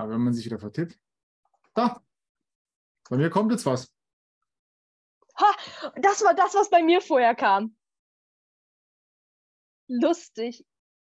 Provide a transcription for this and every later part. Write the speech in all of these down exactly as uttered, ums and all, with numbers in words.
wenn man sich wieder vertippt. Da. Bei mir kommt jetzt was. Ha, das war das, was bei mir vorher kam. Lustig.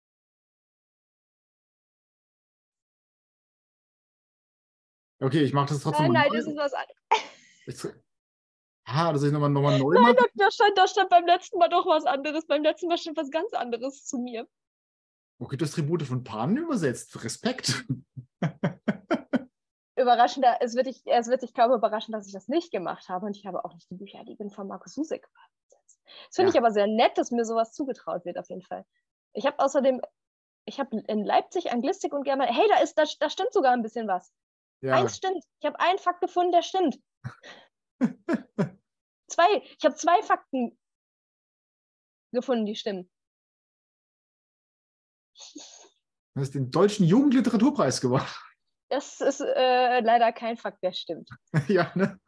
Okay, ich mache das trotzdem Nein, mal nein, neu. das ist was anderes. Ah, das ich nochmal noch mal neu Nein, mache. da, da, stand, da stand beim letzten Mal doch was anderes. Beim letzten Mal stand was ganz anderes zu mir. Okay, du hast Tribute von Panen übersetzt. Respekt. Überraschender, es wird, dich, es wird dich kaum überraschen, dass ich das nicht gemacht habe. Und ich habe auch nicht die Bücher, die bin von Markus Susek übersetzt. Das finde Ja. ich aber sehr nett, dass mir sowas zugetraut wird, auf jeden Fall. Ich habe außerdem, ich habe in Leipzig Anglistik und Germanistik. Hey, da, ist, da, da stimmt sogar ein bisschen was. Ja. Eins stimmt. Ich habe einen Fakt gefunden, der stimmt. Zwei. Ich habe zwei Fakten gefunden, die stimmen. Du hast den Deutschen Jugendliteraturpreis gewonnen. Das ist äh, leider kein Fakt, der stimmt. Ja, ne?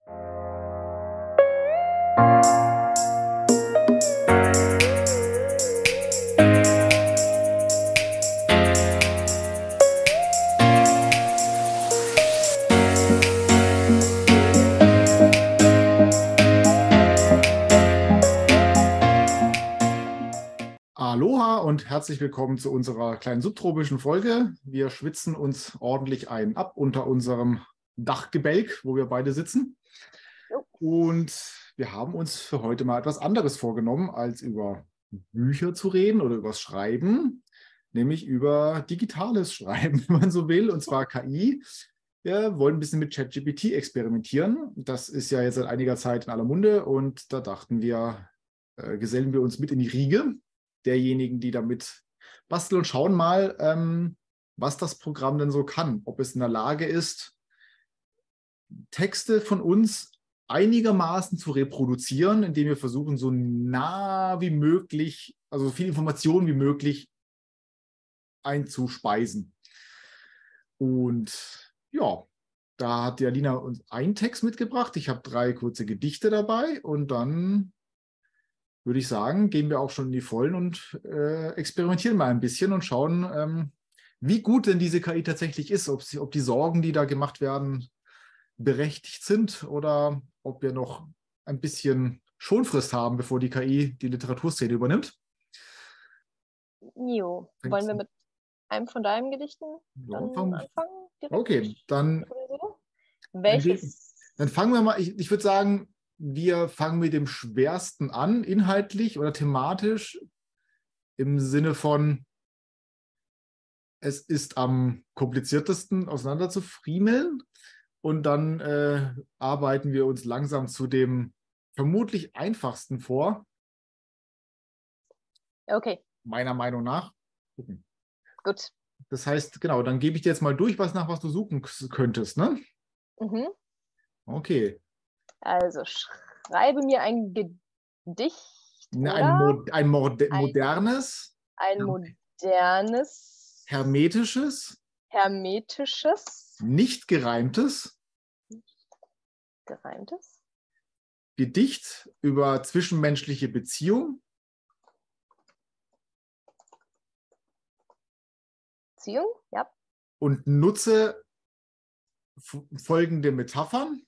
Aloha und herzlich willkommen zu unserer kleinen subtropischen Folge. Wir schwitzen uns ordentlich ein ab unter unserem Dachgebälk, wo wir beide sitzen. Und wir haben uns für heute mal etwas anderes vorgenommen, als über Bücher zu reden oder über das Schreiben, nämlich über digitales Schreiben, wenn man so will, und zwar K I. Wir wollen ein bisschen mit ChatGPT experimentieren. Das ist ja jetzt seit einiger Zeit in aller Munde und da dachten wir, äh, gesellen wir uns mit in die Riege derjenigen, die damit basteln und schauen mal, ähm, was das Programm denn so kann. Ob es in der Lage ist, Texte von uns einigermaßen zu reproduzieren, indem wir versuchen, so nah wie möglich, also so viel Information wie möglich einzuspeisen. Und ja, da hat die Alina uns einen Text mitgebracht. Ich habe drei kurze Gedichte dabei und dann würde ich sagen, gehen wir auch schon in die Vollen und äh, experimentieren mal ein bisschen und schauen, ähm, wie gut denn diese K I tatsächlich ist, ob, sie, ob die Sorgen, die da gemacht werden, berechtigt sind oder ob wir noch ein bisschen Schonfrist haben, bevor die K I die Literaturszene übernimmt. Jo, wollen wir mit einem von deinen Gedichten Ja, dann fang, anfangen? Direkt? okay, dann, Welches? dann fangen wir mal, ich, ich würde sagen, wir fangen mit dem Schwersten an, inhaltlich oder thematisch, im Sinne von, es ist am kompliziertesten auseinander zu friemeln und dann äh, arbeiten wir uns langsam zu dem vermutlich einfachsten vor. Okay. Meiner Meinung nach. Gucken. Gut. Das heißt, genau, dann gebe ich dir jetzt mal durch, was nach was du suchen könntest, ne? Mhm. Okay. Also schreibe mir ein Gedicht Ne, ein, oder Mo ein, Morde ein modernes, ein modernes, hermetisches, hermetisches, nicht gereimtes gereimtes Gedicht über zwischenmenschliche Beziehung Beziehung, ja. und nutze folgende Metaphern.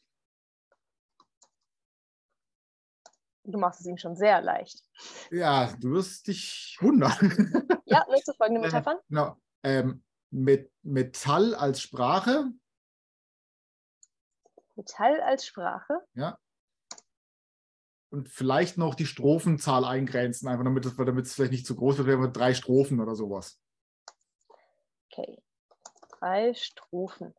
Du machst es ihm schon sehr leicht. Ja, du wirst dich wundern. Ja, nutze folgende Äh, Metaphern. genau. Ähm, mit Metall als Sprache. Metall als Sprache. Ja. Und vielleicht noch die Strophenzahl eingrenzen, einfach damit es, damit es vielleicht nicht zu groß wird, wenn wir drei Strophen oder sowas. Okay. Drei Strophen.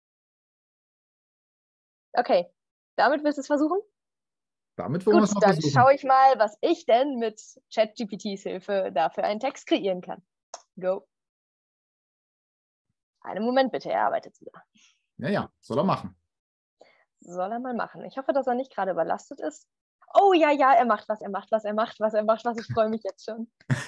Okay. Damit willst du es versuchen? Damit wollen wir Gut, es mal dann versuchen. schaue ich mal, was ich denn mit ChatGPTs Hilfe dafür einen Text kreieren kann. Go. Einen Moment bitte, er arbeitet wieder. Ja, ja, soll er machen. Soll er mal machen. Ich hoffe, dass er nicht gerade überlastet ist. Oh ja, ja, er macht was, er macht was, er macht was, er macht was. Ich freue mich jetzt schon.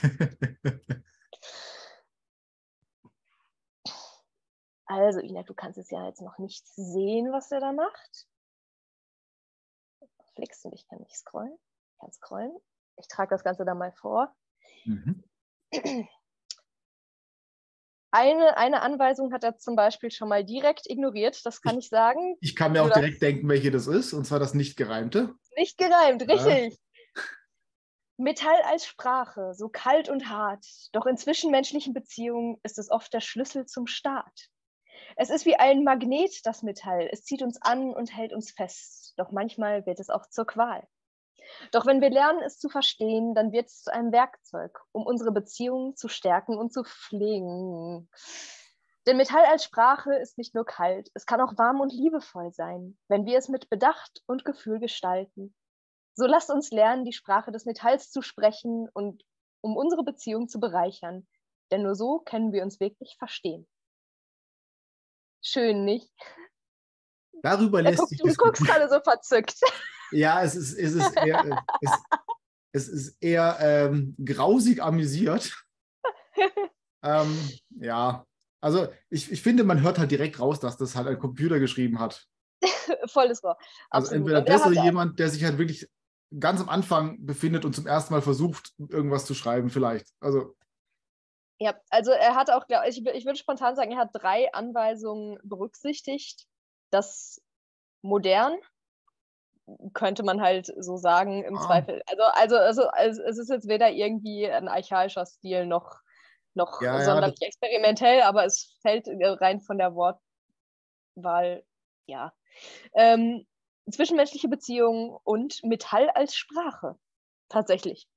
Also, Ina, du kannst es ja jetzt noch nicht sehen, was er da macht. Flickst und ich kann nicht scrollen. Ich kann scrollen. Ich trage das Ganze dann mal vor. Mhm. eine, eine Anweisung hat er zum Beispiel schon mal direkt ignoriert, das kann ich, ich sagen. Ich kann mir auch direkt denken, welche das ist, und zwar das nicht gereimte. Nicht gereimt, ja. Richtig. Metall als Sprache, so kalt und hart, doch in zwischenmenschlichen Beziehungen ist es oft der Schlüssel zum Start. Es ist wie ein Magnet, das Metall. Es zieht uns an und hält uns fest. Doch manchmal wird es auch zur Qual. Doch wenn wir lernen, es zu verstehen, dann wird es zu einem Werkzeug, um unsere Beziehungen zu stärken und zu pflegen. Denn Metall als Sprache ist nicht nur kalt, es kann auch warm und liebevoll sein, wenn wir es mit Bedacht und Gefühl gestalten. So lasst uns lernen, die Sprache des Metalls zu sprechen und um unsere Beziehung zu bereichern. Denn nur so können wir uns wirklich verstehen. Schön, nicht? Darüber lässt guckt, sich Du guckst gerade so verzückt. Ja, es ist, es ist eher, es, es ist eher ähm, grausig amüsiert. ähm, ja, also ich, ich finde, man hört halt direkt raus, dass das halt ein Computer geschrieben hat. Volles Rohr. Also entweder das oder jemand, der sich halt wirklich ganz am Anfang befindet und zum ersten Mal versucht, irgendwas zu schreiben vielleicht. Also ja, also er hat auch, ich, ich würde spontan sagen, er hat drei Anweisungen berücksichtigt. Das modern, könnte man halt so sagen, im ah. Zweifel. Also, also, also, also es ist jetzt weder irgendwie ein archaischer Stil noch, noch ja, sonderlich ja, experimentell, aber es fällt rein von der Wortwahl, ja. Ähm, zwischenmenschliche Beziehungen und Metall als Sprache. Tatsächlich.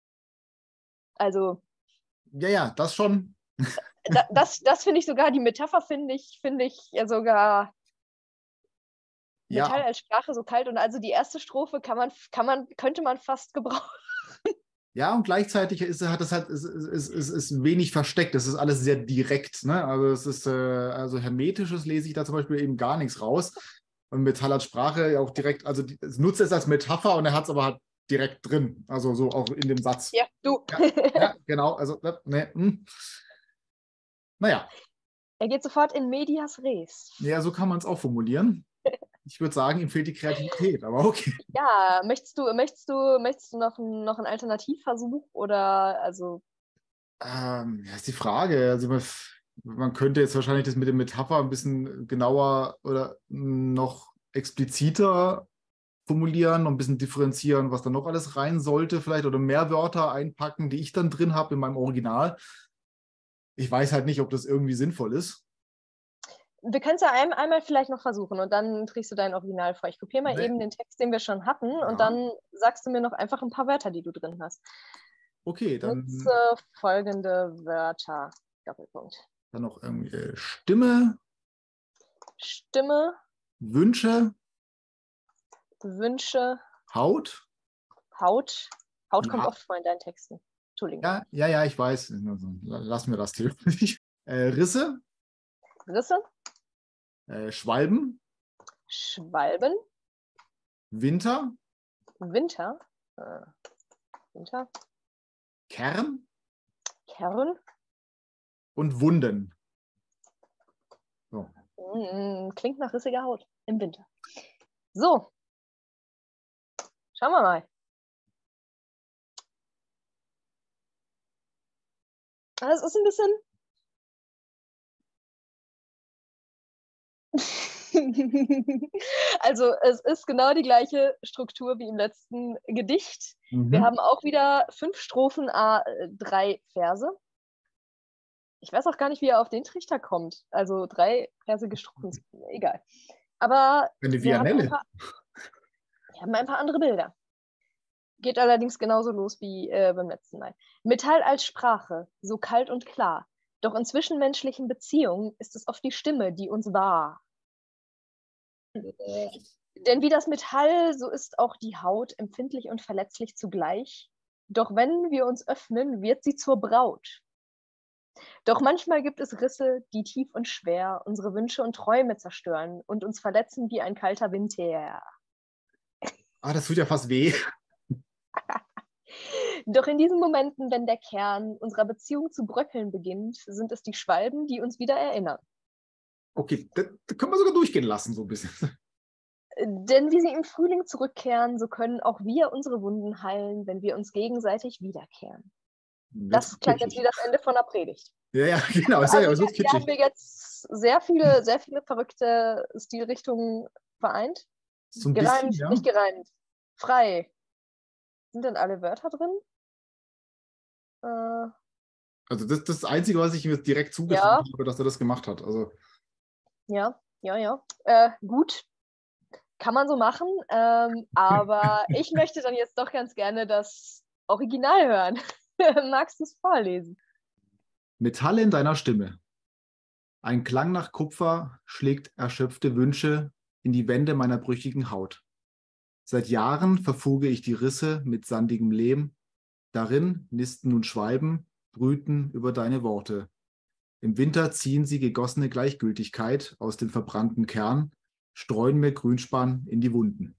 Also. Ja, ja, das schon. da, das das finde ich sogar, die Metapher finde ich, finde ich ja sogar. Ja. Metall als Sprache so kalt und also die erste Strophe kann man, kann man, könnte man fast gebrauchen. Ja, und gleichzeitig ist, hat es halt, ist, ist, ist, ist wenig versteckt. Es ist alles sehr direkt. Ne? Also es ist, äh, also Hermetisches lese ich da zum Beispiel eben gar nichts raus. Und Metall als Sprache ja auch direkt, also die, es nutzt es als Metapher und er hat es aber halt direkt drin. Also so auch in dem Satz. Ja, du. Ja, ja genau. Also, ne, hm. Naja. Er geht sofort in medias res. Ja, so kann man es auch formulieren. Ich würde sagen, ihm fehlt die Kreativität, aber okay. Ja, möchtest du, möchtest du, möchtest du noch, ein, noch einen Alternativversuch oder also? Ähm, das ist die Frage. Also man, man könnte jetzt wahrscheinlich das mit dem Metapher ein bisschen genauer oder noch expliziter formulieren und ein bisschen differenzieren, was da noch alles rein sollte, vielleicht oder mehr Wörter einpacken, die ich dann drin habe in meinem Original. Ich weiß halt nicht, ob das irgendwie sinnvoll ist. Wir können es ja ein, einmal vielleicht noch versuchen und dann trägst du dein Original vor. Ich kopiere mal nee. eben den Text, den wir schon hatten ja. und dann sagst du mir noch einfach ein paar Wörter, die du drin hast. Okay, dann... Nutze folgende Wörter. Doppelpunkt. Dann noch irgendwie Stimme. Stimme. Wünsche. Wünsche. Haut. Haut. Haut ja. kommt oft vor in deinen Texten. Entschuldigung. Ja, ja, ja, ich weiß. Lassen wir das hier. äh, Risse. Risse. Äh, Schwalben. Schwalben. Winter. Winter. Äh, Winter. Kern. Kern. Und Wunden. So. Mm, klingt nach rissiger Haut im Winter. So. Schauen wir mal. Das ist ein bisschen... Also es ist genau die gleiche Struktur wie im letzten Gedicht. Mhm. Wir haben auch wieder fünf Strophen, a drei Verse. Ich weiß auch gar nicht, wie er auf den Trichter kommt. Also drei versige Strophen, egal. Aber Eine wir haben, ein paar, wir haben ein paar andere Bilder. Geht allerdings genauso los wie äh, beim letzten Mal. Metall als Sprache, so kalt und klar. Doch in zwischenmenschlichen Beziehungen ist es oft die Stimme, die uns wahr. Denn wie das Metall, so ist auch die Haut empfindlich und verletzlich zugleich. Doch wenn wir uns öffnen, wird sie zur Braut. Doch manchmal gibt es Risse, die tief und schwer unsere Wünsche und Träume zerstören und uns verletzen wie ein kalter Winter. Ah, das tut ja fast weh. Doch in diesen Momenten, wenn der Kern unserer Beziehung zu bröckeln beginnt, sind es die Schwalben, die uns wieder erinnern. Okay, das, das können wir sogar durchgehen lassen, so ein bisschen. Denn wie sie im Frühling zurückkehren, so können auch wir unsere Wunden heilen, wenn wir uns gegenseitig wiederkehren. Das klang jetzt wie das Ende von der Predigt. Ja, ja, genau. Also Ja, hier, so hier haben wir jetzt sehr viele, sehr viele verrückte Stilrichtungen vereint. So ein Gereimt, bisschen, ja. nicht gereimt. Frei. Sind denn alle Wörter drin? Äh, Also das, das Einzige, was ich mir direkt zugetraut ja, habe, dass er das gemacht hat. Also ja, ja, ja. Äh, gut, kann man so machen. Ähm, aber ich möchte dann jetzt doch ganz gerne das Original hören. Magst du es vorlesen? Metall in deiner Stimme. Ein Klang nach Kupfer schlägt erschöpfte Wünsche in die Wände meiner brüchigen Haut. Seit Jahren verfuge ich die Risse mit sandigem Lehm. Darin nisten nun Schwalben, brüten über deine Worte. Im Winter ziehen sie gegossene Gleichgültigkeit aus dem verbrannten Kern, streuen mir Grünspan in die Wunden.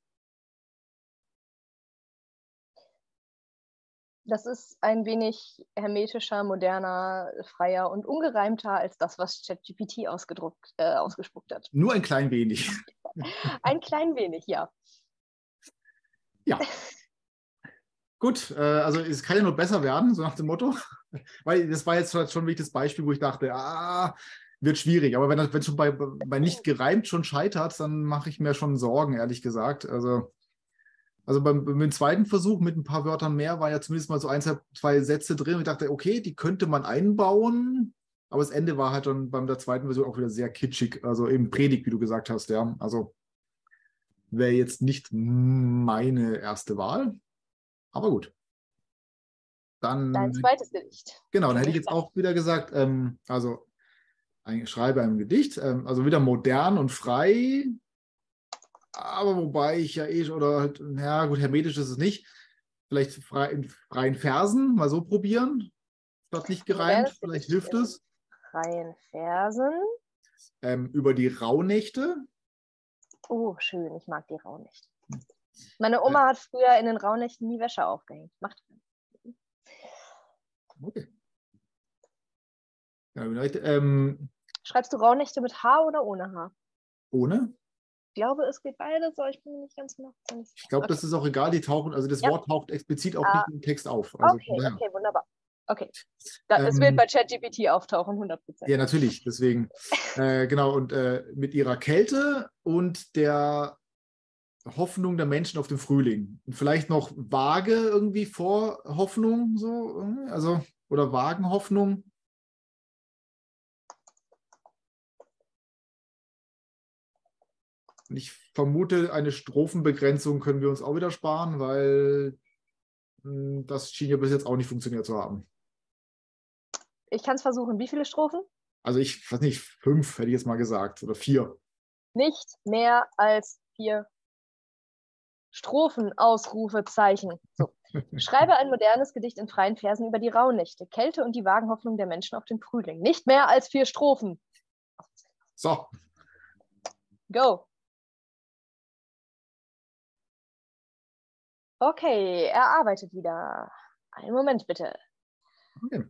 Das ist ein wenig hermetischer, moderner, freier und ungereimter als das, was ChatGPT ausgedruckt, äh, ausgespuckt hat. Nur ein klein wenig. Ein klein wenig, ja. Ja. Gut, äh, also es kann ja nur besser werden, so nach dem Motto. Weil das war jetzt schon wirklich das Beispiel, wo ich dachte, ah, wird schwierig. Aber wenn es wenn schon bei, bei nicht gereimt schon scheitert, dann mache ich mir schon Sorgen, ehrlich gesagt. Also, also beim, beim zweiten Versuch mit ein paar Wörtern mehr war ja zumindest mal so ein, zwei, zwei Sätze drin. Und ich dachte, okay, die könnte man einbauen. Aber das Ende war halt dann beim der zweiten Versuch auch wieder sehr kitschig. Also eben Predigt, wie du gesagt hast, ja. Also wäre jetzt nicht meine erste Wahl. Aber gut. Dein Dann, zweites Gedicht. genau, dann Bin hätte ich jetzt gespannt. auch wieder gesagt, ähm, also ein, schreibe ein Gedicht, ähm, also wieder modern und frei, aber wobei ich ja eh, oder halt, ja gut, hermetisch ist es nicht, vielleicht frei, in freien Versen mal so probieren, statt nicht Ein gereimt, modernes vielleicht Gedicht hilft in es. freien Versen. Ähm, über die Rauhnächte. Oh, schön, ich mag die Rauhnächte. Meine Äh, Oma hat früher in den Rauhnächten nie Wäsche aufgehängt. Macht okay. Ja, vielleicht, ähm, Schreibst du Rauhnächte mit H oder ohne H? ohne. Ich glaube, es geht beides, aber ich bin mir nicht ganz genau sicher. Ich glaube, Okay. das ist auch egal, die tauchen, also das Ja. Wort taucht explizit auch Ah, nicht im Text auf. Also von okay, daher. okay, wunderbar. Okay. Da, es wird Ähm, bei ChatGPT auftauchen, hundert Prozent. Ja, natürlich, deswegen. Äh, genau, und äh, mit ihrer Kälte und der Hoffnung der Menschen auf den Frühling. Und vielleicht noch vage irgendwie vor Hoffnung, so, irgendwie, also, oder vagen Hoffnung. Und ich vermute, eine Strophenbegrenzung können wir uns auch wieder sparen, weil mh, das schien ja bis jetzt auch nicht funktioniert zu haben. Ich kann es versuchen. Wie viele Strophen? Also ich weiß nicht, fünf hätte ich jetzt mal gesagt oder vier. Nicht mehr als vier Strophen, Ausrufezeichen. So. Schreibe ein modernes Gedicht in freien Versen über die Rauhnächte, Kälte und die vagen Hoffnung der Menschen auf den Frühling. Nicht mehr als vier Strophen. So, Go. Okay, er arbeitet wieder. Einen Moment bitte. okay.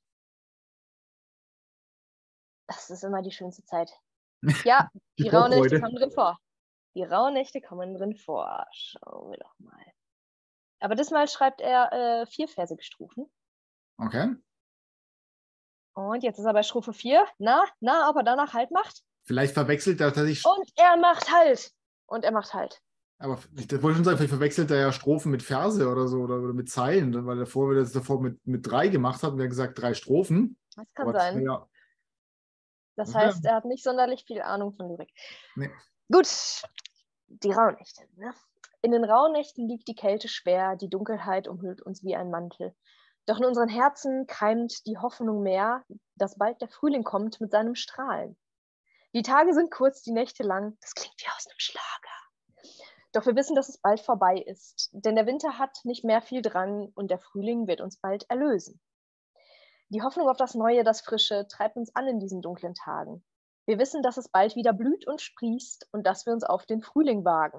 Das ist immer die schönste Zeit. Ja, Die die Rauhnächte Vorfreude. kommen drin vor. Die Rauhnächte kommen drin vor. Schauen wir doch mal. Aber diesmal schreibt er äh, vierversige Strophen. Okay. Und jetzt ist er bei Strophe vier. Na, na, ob er danach Halt macht? Vielleicht verwechselt er tatsächlich. Und er macht Halt. Und er macht Halt. Aber ich wollte schon sagen, vielleicht verwechselt er ja Strophen mit Verse oder so oder, oder mit Zeilen, weil er vorher das davor mit, mit drei gemacht hat und er hat gesagt drei Strophen. Das kann Aber das sein. ja, Das ja, heißt, er hat nicht sonderlich viel Ahnung von Lyrik. nee. Gut, die Rauhnächte. Ne? In den Rauhnächten liegt die Kälte schwer, die Dunkelheit umhüllt uns wie ein Mantel. Doch in unseren Herzen keimt die Hoffnung mehr, dass bald der Frühling kommt mit seinem Strahlen. Die Tage sind kurz, die Nächte lang. Das klingt wie aus einem Schlager. Doch wir wissen, dass es bald vorbei ist, denn der Winter hat nicht mehr viel Drang und der Frühling wird uns bald erlösen. Die Hoffnung auf das Neue, das Frische, treibt uns an in diesen dunklen Tagen. Wir wissen, dass es bald wieder blüht und sprießt und dass wir uns auf den Frühling wagen.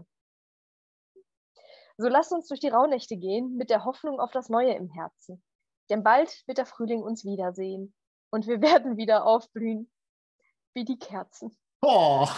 So lasst uns durch die Rauhnächte gehen, mit der Hoffnung auf das Neue im Herzen. Denn bald wird der Frühling uns wiedersehen und wir werden wieder aufblühen wie die Kerzen. Oh.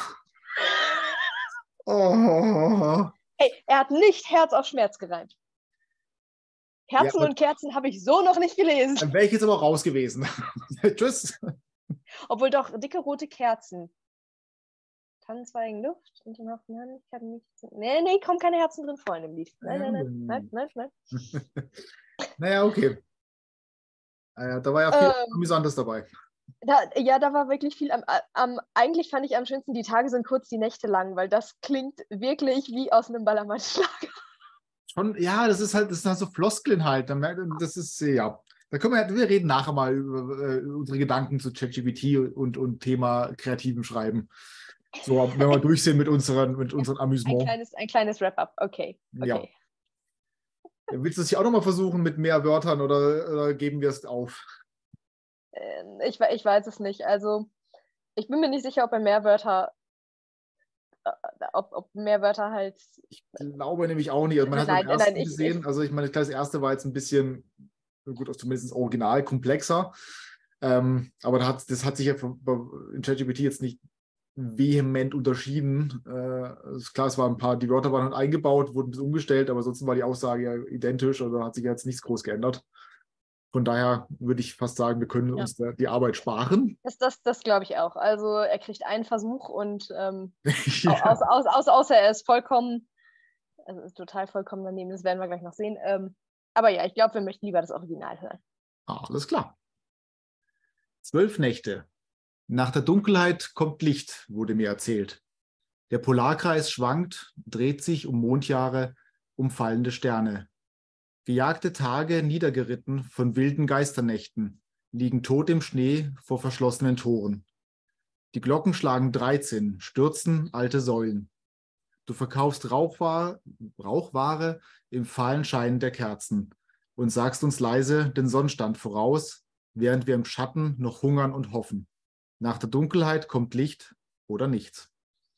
Oh. Hey, er hat nicht Herz auf Schmerz gereimt. Herzen ja, und Kerzen habe ich so noch nicht gelesen. Dann wäre ich jetzt aber raus gewesen. Tschüss. Obwohl doch, dicke rote Kerzen. Tannenzweigen Luft und dann auf die Hand. Ich kann nicht. Nee, nee, kommen keine Herzen drin vor in dem Lied. Nein, nein, nein, nein, nein, nein. Naja, okay. Naja, da war ja viel ähm, Amüsantes dabei. Da, ja, da war wirklich viel. Am, am, eigentlich fand ich am schönsten, die Tage sind kurz, die Nächte lang, weil das klingt wirklich wie aus einem Ballermann-Schlager. Schon, ja, das ist halt, das sind halt so Floskeln halt. Das ist, ja. Da können wir, wir reden nachher mal über äh, unsere Gedanken zu ChatGPT und, und Thema kreativem Schreiben. So, wenn wir durch sind mit unseren, mit unseren Amüsement. Ein kleines, ein kleines Wrap-up, okay. okay. Ja. Willst du es hier auch nochmal versuchen mit mehr Wörtern oder, oder geben wir es auf? Ähm, ich, ich weiß es nicht. Also, ich bin mir nicht sicher, ob er mehr Wörter, äh, ob, ob mehr Wörter halt. Ich glaube nämlich auch nicht. Also man hat nein, beim ersten nein, ich, gesehen, ich, also ich meine, das erste war jetzt ein bisschen, gut, zumindest original komplexer. Ähm, aber das hat, das hat sich ja in ChatGPT jetzt nicht vehement unterschieden. Äh, ist klar, es waren ein paar, die Wörter waren halt eingebaut, wurden ein bisschen umgestellt, aber sonst war die Aussage ja identisch, also hat sich jetzt nichts groß geändert. Von daher würde ich fast sagen, wir können ja. uns da die Arbeit sparen. Das, das, das glaube ich auch. Also er kriegt einen Versuch und ähm, ja. aus, aus, aus, außer er ist vollkommen, also ist total vollkommen daneben, das werden wir gleich noch sehen. Ähm, aber ja, ich glaube, wir möchten lieber das Original hören. Ah, alles klar. Zwölf Nächte. Nach der Dunkelheit kommt Licht, wurde mir erzählt. Der Polarkreis schwankt, dreht sich um Mondjahre, um fallende Sterne. Gejagte Tage, niedergeritten von wilden Geisternächten, liegen tot im Schnee vor verschlossenen Toren. Die Glocken schlagen dreizehn, stürzen alte Säulen. Du verkaufst Rauchware, Rauchware im fahlen Schein der Kerzen und sagst uns leise den Sonnenstand voraus, während wir im Schatten noch hungern und hoffen. Nach der Dunkelheit kommt Licht oder nichts.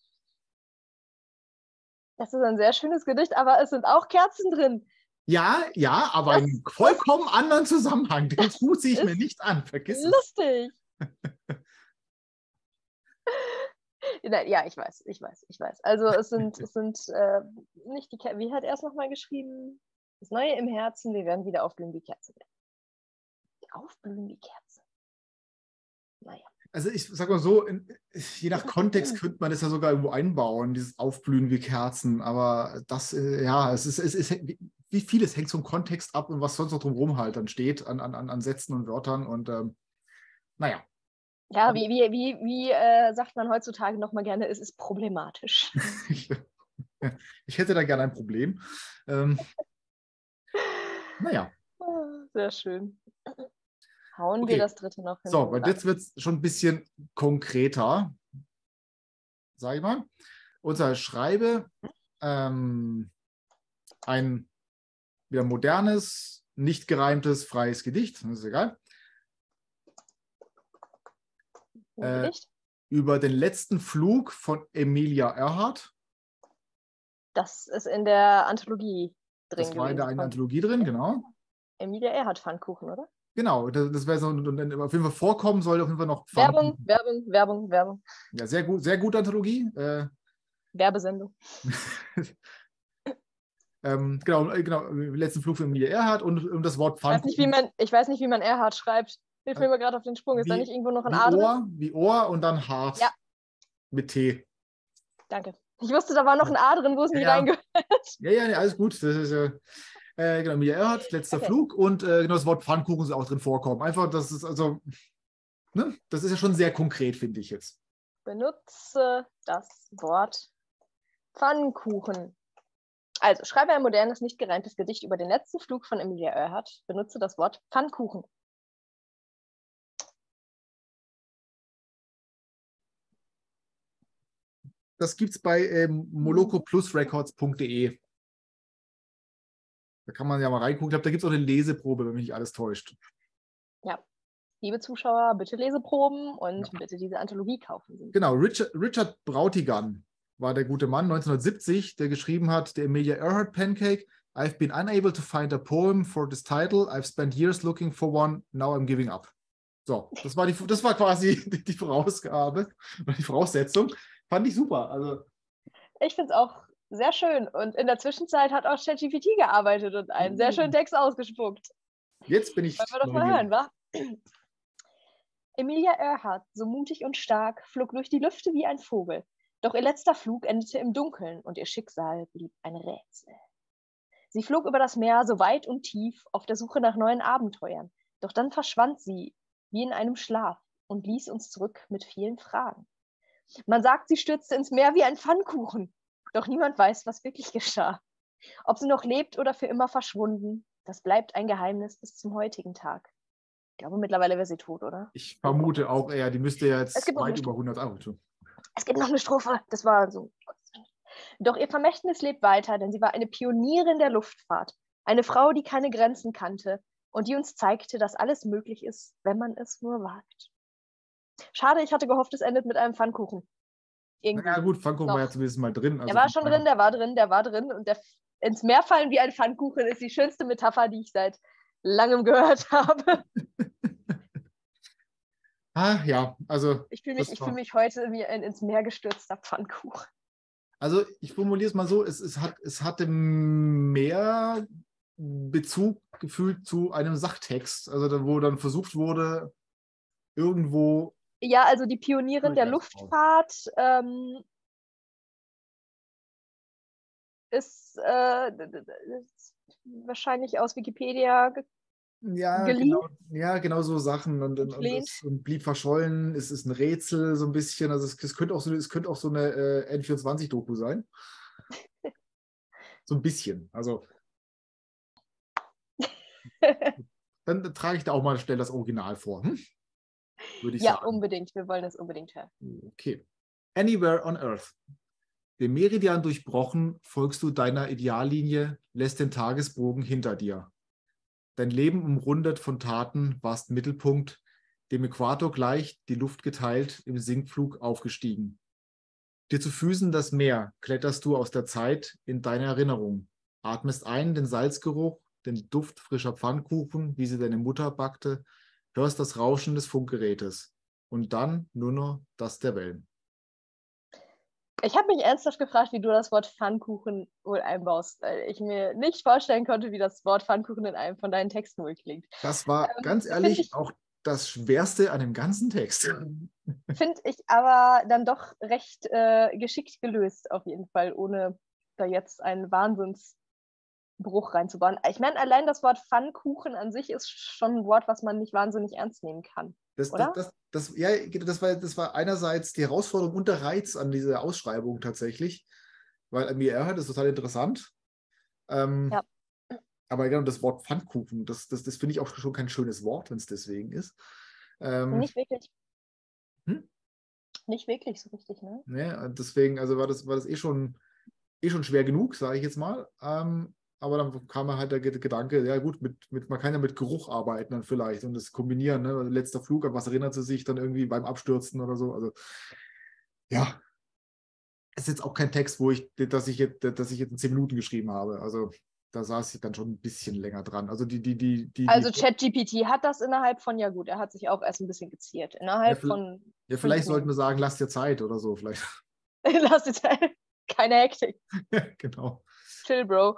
Das ist ein sehr schönes Gedicht, aber es sind auch Kerzen drin. Ja, ja, aber das, einen vollkommen anderen Zusammenhang. Den tut sich mir nicht an. Vergiss es. Lustig. Ja, ich weiß, ich weiß, ich weiß. Also es sind, es sind äh, nicht die Kerzen. Wie hat er es nochmal geschrieben? Das Neue im Herzen, wir werden wieder aufblühen wie Kerzen. Aufblühen wie Kerzen. Naja. Also ich sag mal so, in, je nach Kontext könnte man das ja sogar irgendwo einbauen, dieses Aufblühen wie Kerzen, aber das, äh, ja, es ist, es ist, wie vieles hängt vom Kontext ab und was sonst noch drumherum halt dann steht an, an, an Sätzen und Wörtern und ähm, naja. Ja, wie, wie, wie, wie äh, sagt man heutzutage nochmal gerne, es ist problematisch. Ich hätte da gerne ein Problem. Ähm, naja. Sehr schön. Hauen okay. wir das dritte noch hin. So, weil jetzt wird es schon ein bisschen konkreter, sage ich mal. Unser Schreibe ähm, ein wieder modernes, nicht gereimtes, freies Gedicht, das ist egal. Äh, über den letzten Flug von Emilia Earhart. Das ist in der Anthologie drin. Das war in der einen Anthologie drin, genau. Emilia Earhart Pfannkuchen, oder? Genau, das, das wäre so, auf jeden Fall vorkommen soll, auf jeden Fall noch Werbung, Werbung, Werbung, Werbung. Ja, sehr gut, sehr gute Anthologie. Äh, Werbesendung. ähm, genau, genau, letzten Flug von Emilia Earhart und, und das Wort Pfannkuchen. Ich weiß nicht, wie man, ich weiß nicht, wie man Earhart schreibt. Hilf mir mal gerade auf den Sprung. Ist wie, da nicht irgendwo noch ein wie A drin? Ohr, wie Ohr und dann Hart. Ja. Mit T. Danke. Ich wusste, da war noch ein A drin, wo es nicht ja. reingehört. Ja, ja, nee, alles gut. Das ist ja. Äh, genau, Emilia Earhart, letzter okay. Flug und äh, genau das Wort Pfannkuchen soll auch drin vorkommen. Einfach, das ist also, ne, das ist ja schon sehr konkret, finde ich jetzt. Benutze das Wort Pfannkuchen. Also, schreibe ein modernes, nicht gereimtes Gedicht über den letzten Flug von Emilia Earhart. Benutze das Wort Pfannkuchen. Das gibt es bei ähm, moloko plus records punkt de. Da kann man ja mal reingucken. Ich glaube, da gibt es auch eine Leseprobe, wenn mich nicht alles täuscht. Ja, liebe Zuschauer, bitte Leseproben und ja. bitte diese Anthologie kaufen. Genau, Richard, Richard Brautigan war der gute Mann, neunzehnhundertsiebzig, der geschrieben hat, der Emilia Earhart Pancake. I've been unable to find a poem for this title. I've spent years looking for one. Now I'm giving up. So, das war, die, das war quasi die, die Vorausgabe, die Voraussetzung. Fand ich super. Also, ich finde es auch Sehr schön. Und in der Zwischenzeit hat auch ChatGPT gearbeitet und einen sehr schönen Text ausgespuckt. Jetzt bin ich Wollen wir doch mal hören, wa? Emilia Earhart, so mutig und stark, flog durch die Lüfte wie ein Vogel. Doch ihr letzter Flug endete im Dunkeln und ihr Schicksal blieb ein Rätsel. Sie flog über das Meer so weit und tief auf der Suche nach neuen Abenteuern. Doch dann verschwand sie wie in einem Schlaf und ließ uns zurück mit vielen Fragen. Man sagt, sie stürzte ins Meer wie ein Pfannkuchen. Doch niemand weiß, was wirklich geschah. Ob sie noch lebt oder für immer verschwunden, das bleibt ein Geheimnis bis zum heutigen Tag. Ich glaube, mittlerweile wäre sie tot, oder? Ich vermute auch eher, die müsste ja Es jetzt gibt noch weit eine über Strophe. hundert Euro tun. Es gibt noch eine Strophe. Das war so. Doch ihr Vermächtnis lebt weiter, denn sie war eine Pionierin der Luftfahrt. Eine Frau, die keine Grenzen kannte und die uns zeigte, dass alles möglich ist, wenn man es nur wagt. Schade, ich hatte gehofft, es endet mit einem Pfannkuchen. Irgendwie. Na ja, gut, Pfannkuchen noch. war ja zumindest mal drin. Also der war schon drin, der war drin, der war drin. Und der ins Meer fallen wie ein Pfannkuchen ist die schönste Metapher, die ich seit langem gehört habe. Ah, ja, also. Ich fühle mich, fühl mich heute wie ein ins Meer gestürzter Pfannkuchen. Also, ich formuliere es mal so: es, es, hat, es hatte mehr Bezug gefühlt zu einem Sachtext, also da, wo dann versucht wurde, irgendwo. Ja, also die Pionierin der Luftfahrt ähm, ist, äh, ist wahrscheinlich aus Wikipedia ge ja, geliehen. genau, ja, genau so Sachen und, und, und, es, und blieb verschollen. Es ist ein Rätsel so ein bisschen. Also es, es könnte auch so, es könnte auch so eine äh, N vierundzwanzig-Doku sein. So ein bisschen. Also dann trage ich da auch mal schnell das Original vor. Hm? Würde ich ja, sagen. unbedingt. Wir wollen das unbedingt hören. Okay. Anywhere on Earth. Den Meridian durchbrochen, folgst du deiner Ideallinie, lässt den Tagesbogen hinter dir. Dein Leben umrundet von Taten, warst Mittelpunkt, dem Äquator gleich, die Luft geteilt, im Sinkflug aufgestiegen. Dir zu Füßen das Meer, kletterst du aus der Zeit in deine Erinnerung, atmest ein den Salzgeruch, den Duft frischer Pfannkuchen, wie sie deine Mutter backte, hörst das Rauschen des Funkgerätes und dann nur noch das der Wellen. Ich habe mich ernsthaft gefragt, wie du das Wort Pfannkuchen wohl einbaust, weil ich mir nicht vorstellen konnte, wie das Wort Pfannkuchen in einem von deinen Texten wohl klingt. Das war ähm, ganz ehrlich auch das Schwerste an dem ganzen Text. Finde ich aber dann doch recht äh, geschickt gelöst, auf jeden Fall, ohne da jetzt einen Wahnsinnsbruch reinzubauen. Ich meine, allein das Wort Pfannkuchen an sich ist schon ein Wort, was man nicht wahnsinnig ernst nehmen kann. Das, oder? Das, das, das, ja, das war, das war einerseits die Herausforderung und der Reiz an dieser Ausschreibung tatsächlich, weil Emilia Earhart ist total interessant. Ähm, ja. Aber genau, das Wort Pfannkuchen, das, das, das finde ich auch schon kein schönes Wort, wenn es deswegen ist. Ähm, Nicht wirklich. Hm? Nicht wirklich so richtig, ne? Ne, deswegen, also war das, war das eh schon, eh schon schwer genug, sage ich jetzt mal. Ähm, aber dann kam mir halt der Gedanke, ja gut, mit, mit, man kann ja mit Geruch arbeiten dann vielleicht und das kombinieren. Ne? Letzter Flug, an was erinnert sie sich dann irgendwie beim Abstürzen oder so. Also ja, ist jetzt auch kein Text, wo ich, dass ich jetzt, dass ich jetzt in zehn Minuten geschrieben habe. Also da saß ich dann schon ein bisschen länger dran. Also die, die, die, die. Also die, ChatGPT hat das innerhalb von, ja gut, er hat sich auch erst ein bisschen geziert. Innerhalb ja, von. Ja, vielleicht sollten wir sagen, lass dir Zeit oder so, vielleicht. Lass dir Zeit. Keine Hektik. Genau. Chill, Bro.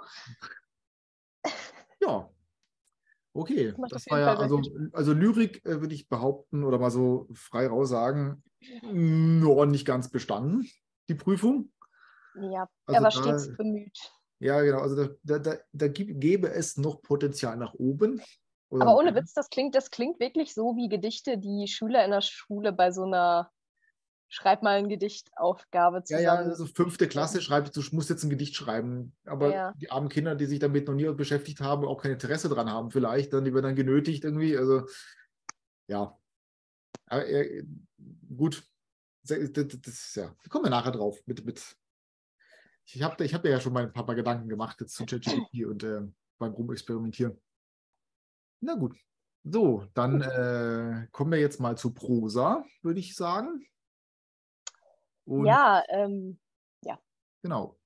Ja. Okay. Das macht Das auf war jeden ja, Fall also, also Lyrik äh, würde ich behaupten oder mal so frei raus sagen, no, nicht ganz bestanden, die Prüfung. Ja, Also er war da, stets bemüht. Ja, genau. Also da, da, da, da gäbe es noch Potenzial nach oben. Oder Aber ohne mehr. Witz, das klingt, das klingt wirklich so wie Gedichte, die Schüler in der Schule bei so einer Schreib mal ein Gedichtaufgabe Ja, ja, zusammen. also fünfte Klasse schreibt, du musst jetzt ein Gedicht schreiben. Aber Ja. die armen Kinder, die sich damit noch nie beschäftigt haben, auch kein Interesse dran haben, vielleicht, dann die werden dann genötigt irgendwie. Also, ja. Aber, äh, gut. Das, das, das, ja. Da kommen wir nachher drauf. Mit, mit. Ich habe ich hab ja schon mal ein paar, paar Gedanken gemacht jetzt zu ChatGPT und äh, beim Rumexperimentieren. Na gut. So, dann äh, kommen wir jetzt mal zu Prosa, würde ich sagen. Und Ja, ähm, ja. genau.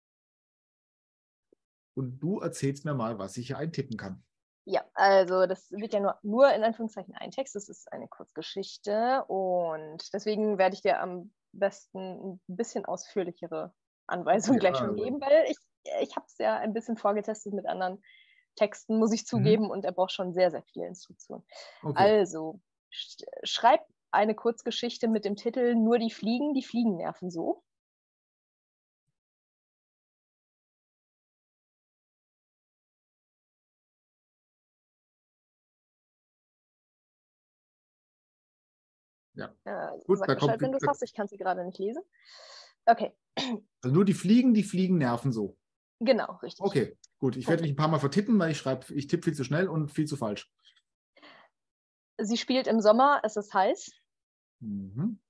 Und du erzählst mir mal, was ich hier eintippen kann. Ja, also das wird ja nur, nur in Anführungszeichen ein Text, das ist eine Kurzgeschichte und deswegen werde ich dir am besten ein bisschen ausführlichere Anweisung Ja, gleich schon also. geben, weil ich, ich habe es ja ein bisschen vorgetestet mit anderen Texten, muss ich zugeben, Mhm. und er braucht schon sehr, sehr viele Instruktionen. Okay. Also, sch schreib eine Kurzgeschichte mit dem Titel Nur die Fliegen, die Fliegen nerven so. Ja. Äh, Gut, sag da Bescheid, kommt. wenn du es Da, hast, ich kann sie gerade nicht lesen. Okay, also nur die Fliegen, die Fliegen nerven so. genau, richtig. Okay, gut. Ich werde Punkt. mich ein paar Mal vertippen, weil ich schreibe, ich tippe viel zu schnell und viel zu falsch. Sie spielt im Sommer, es ist heiß. Mhm.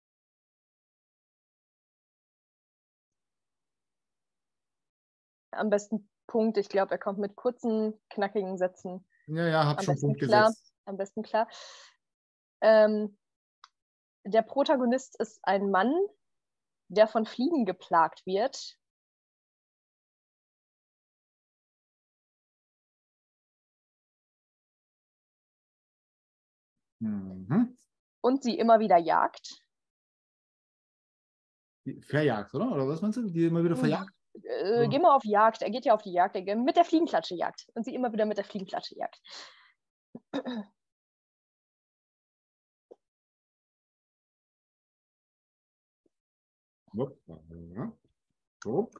Am besten Punkt, ich glaube, er kommt mit kurzen, knackigen Sätzen Ja, ja, habe am schon besten Punkt klar. gesetzt. Am besten klar. Ähm, der Protagonist ist ein Mann, der von Fliegen geplagt wird. Mhm. Und sie immer wieder jagt. Die verjagt, oder? Oder was meinst du? Die immer wieder verjagt? Äh, Ja. geh mal auf Jagd. Er geht ja auf die Jagd. Er geht mit der Fliegenklatsche jagt. Und sie immer wieder mit der Fliegenklatsche jagt. Ja. So.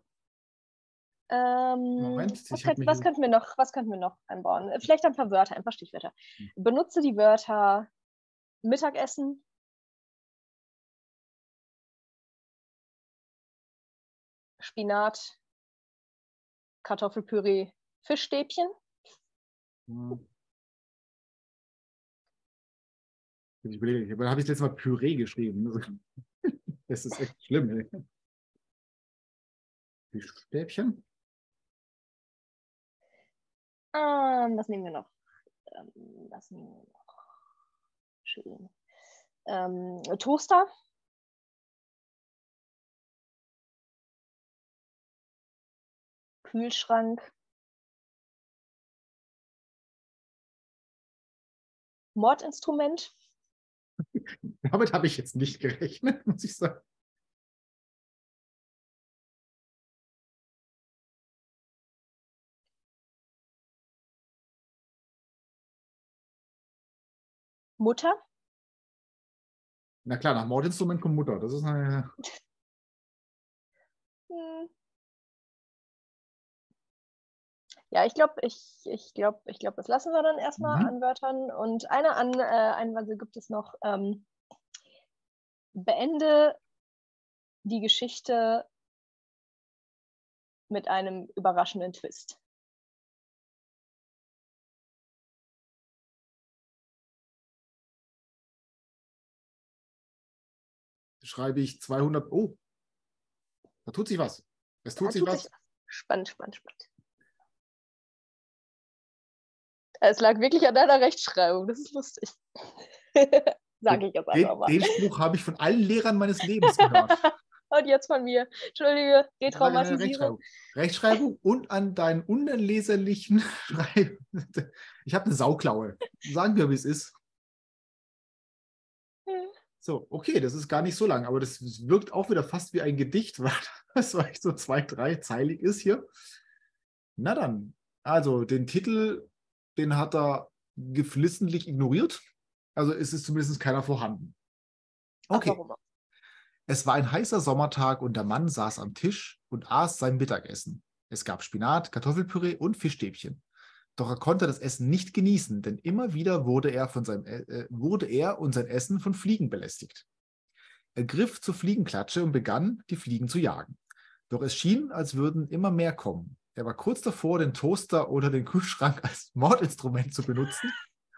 Ähm, Moment, was, ich habe könnt, mich. was, könnten wir noch, was könnten wir noch einbauen? Vielleicht ein paar Wörter, ein paar Stichwörter. Benutze die Wörter Mittagessen, Spinat, Kartoffelpüree, Fischstäbchen. Ja. Ich überlege, aber habe ich letztes Mal Püree geschrieben? Das ist echt schlimm, ey. Fischstäbchen? Ähm, was nehmen wir noch? Ähm, was nehmen wir noch? Schön. Ähm, Toaster. Kühlschrank. Mordinstrument. Damit habe ich jetzt nicht gerechnet, muss ich sagen. Mutter. Na klar, nach Mordinstrument kommt Mutter. Das ist eine. Hm. Ja, ich glaube, ich, ich glaube, ich glaube, das lassen wir dann erstmal Mhm. an Wörtern. Und eine an, äh, Einwandel gibt es noch. Ähm, beende die Geschichte mit einem überraschenden Twist. Schreibe ich zweihundert. Oh, da tut sich was. Es tut Da sich tut sich was. was. Spannend, spannend, spannend. Es lag wirklich an deiner Rechtschreibung. Das ist lustig. Sage ich jetzt einfach Den, mal. den Spruch habe ich von allen Lehrern meines Lebens gehört. Und jetzt von mir. Entschuldige, Retraumatisierung. Rechtschreibung. Rechtschreibung und an deinen unleserlichen Schreib. Ich habe eine Sauklaue. Sagen wir, wie es ist. So, okay, das ist gar nicht so lang, aber das wirkt auch wieder fast wie ein Gedicht, weil das vielleicht so zwei, dreizeilig ist hier. Na dann, also den Titel, den hat er geflissentlich ignoriert. Also ist es zumindest keiner vorhanden. Ach, Okay. warum auch? Es war ein heißer Sommertag und der Mann saß am Tisch und aß sein Mittagessen. Es gab Spinat, Kartoffelpüree und Fischstäbchen. Doch er konnte das Essen nicht genießen, denn immer wieder wurde er, von seinem, äh, wurde er und sein Essen von Fliegen belästigt. Er griff zur Fliegenklatsche und begann, die Fliegen zu jagen. Doch es schien, als würden immer mehr kommen. Er war kurz davor, den Toaster oder den Kühlschrank als Mordinstrument zu benutzen.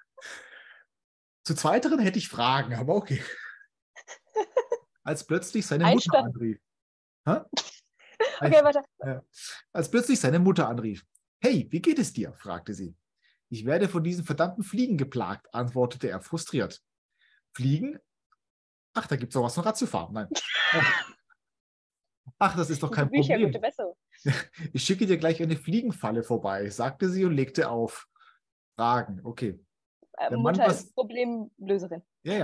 Zu zweiteren hätte ich Fragen, aber okay. Als plötzlich seine Mutter Einsperren. anrief. Hä? Okay, weiter. Äh, als plötzlich seine Mutter anrief. Hey, wie geht es dir? Fragte sie. Ich werde von diesen verdammten Fliegen geplagt, antwortete er frustriert. Fliegen? Ach, da gibt es auch was von Ratiofarm. Nein. Ach, das ist doch Gute kein Bücher, gute Problem. Besserung. Ich schicke dir gleich eine Fliegenfalle vorbei, sagte sie und legte auf. Fragen, okay. Äh, Der Mann, Mutter was, ist Problemlöserin. ja, ja.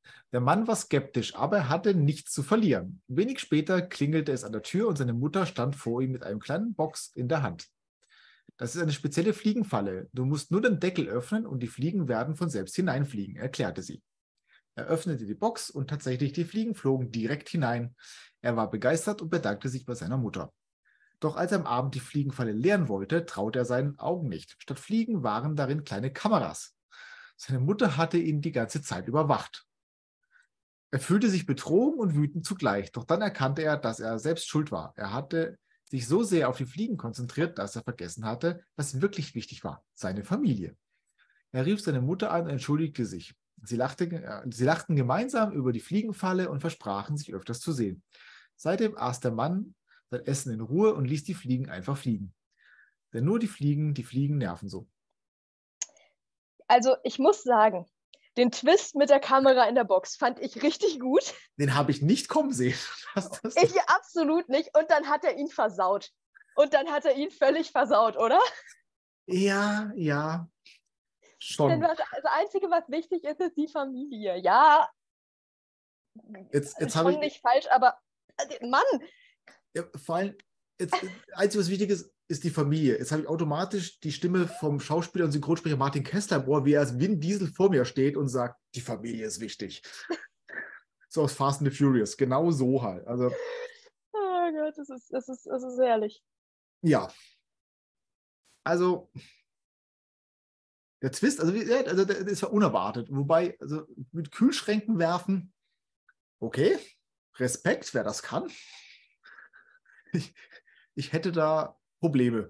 Der Mann war skeptisch, aber er hatte nichts zu verlieren. Wenig später klingelte es an der Tür und seine Mutter stand vor ihm mit einem kleinen Box in der Hand. Das ist eine spezielle Fliegenfalle. Du musst nur den Deckel öffnen und die Fliegen werden von selbst hineinfliegen, erklärte sie. Er öffnete die Box und tatsächlich die Fliegen flogen direkt hinein. Er war begeistert und bedankte sich bei seiner Mutter. Doch als er am Abend die Fliegenfalle leeren wollte, traute er seinen Augen nicht. Statt Fliegen waren darin kleine Kameras. Seine Mutter hatte ihn die ganze Zeit überwacht. Er fühlte sich betrogen und wütend zugleich, doch dann erkannte er, dass er selbst schuld war. Er hatte sich so sehr auf die Fliegen konzentriert, dass er vergessen hatte, was wirklich wichtig war, seine Familie. Er rief seine Mutter an und entschuldigte sich. Sie, lachte, äh, sie lachten gemeinsam über die Fliegenfalle und versprachen, sich öfters zu sehen. Seitdem aß der Mann sein Essen in Ruhe und ließ die Fliegen einfach fliegen. Denn nur die Fliegen, die Fliegen nerven so. Also ich muss sagen, den Twist mit der Kamera in der Box fand ich richtig gut. Den habe ich nicht kommen sehen. Das, das ich absolut nicht. Und dann hat er ihn versaut. Und dann hat er ihn völlig versaut, oder? Ja, ja. Schon. Denn was, das Einzige, was wichtig ist, ist die Familie. Ja, jetzt, jetzt schon ich, nicht falsch, aber Mann! Ja, vor allem, jetzt, das Einzige, was wichtig ist, ist die Familie. Jetzt habe ich automatisch die Stimme vom Schauspieler und Synchronsprecher Martin Kessler, boah, wie er als Vin Diesel vor mir steht und sagt, die Familie ist wichtig. So aus Fast and the Furious. Genau so halt. Also, oh Gott, das ist, das ist, das ist herrlich. Ja. Also, der Twist, also, also das war unerwartet. Wobei, also mit Kühlschränken werfen, okay, Respekt, wer das kann. Ich, ich hätte da Probleme.